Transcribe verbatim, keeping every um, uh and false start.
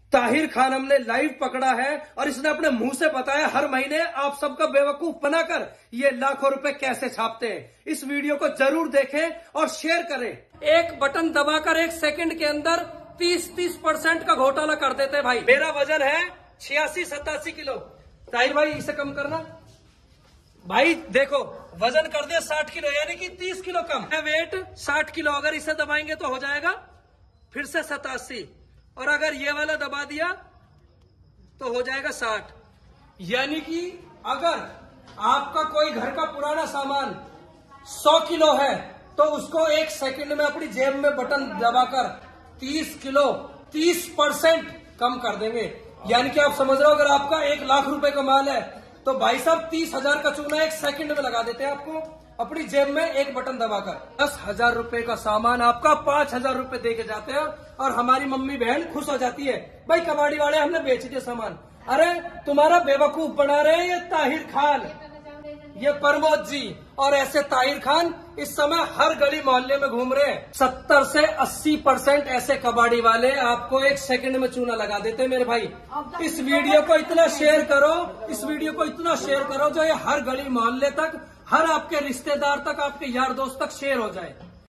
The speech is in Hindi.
ताहिर खान हमने लाइव पकड़ा है और इसने अपने मुंह से बताया हर महीने आप सबका बेवकूफ बनाकर ये लाखों रुपए कैसे छापते हैं। इस वीडियो को जरूर देखें और शेयर करें। एक बटन दबाकर एक सेकंड के अंदर तीस तीस परसेंट का घोटाला कर देते भाई। मेरा वजन है छियासी सतासी किलो। ताहिर भाई इसे कम करना भाई। देखो वजन कर दिया साठ किलो यानी कि तीस किलो कम है। वेट साठ किलो, अगर इसे दबाएंगे तो हो जाएगा फिर से सतासी, और अगर ये वाला दबा दिया तो हो जाएगा साठ। यानी कि अगर आपका कोई घर का पुराना सामान सौ किलो है तो उसको एक सेकंड में अपनी जेब में बटन दबाकर तीस किलो तीस परसेंट कम कर देंगे। यानी कि आप समझ रहे हो अगर आपका एक लाख रुपए का माल है तो भाई साहब तीस हजार का चूना एक सेकंड में लगा देते हैं आपको अपनी जेब में एक बटन दबाकर। दस हजार रुपए का सामान आपका पांच हजार रुपए दे के जाते हैं और हमारी मम्मी बहन खुश हो जाती है, भाई कबाड़ी वाले हमने बेच दिया सामान। अरे तुम्हारा बेवकूफ बना रहे हैं ये ताहिर खान, ये प्रमोद जी, और ऐसे ताहिर खान इस समय हर गली मोहल्ले में घूम रहे हैं। सत्तर से अस्सी परसेंट ऐसे कबाड़ी वाले आपको एक सेकंड में चूना लगा देते हैं मेरे भाई। इस वीडियो को इतना शेयर करो, इस वीडियो को इतना शेयर करो जो ये हर गली मोहल्ले तक, हर आपके रिश्तेदार तक, आपके यार दोस्त तक शेयर हो जाए।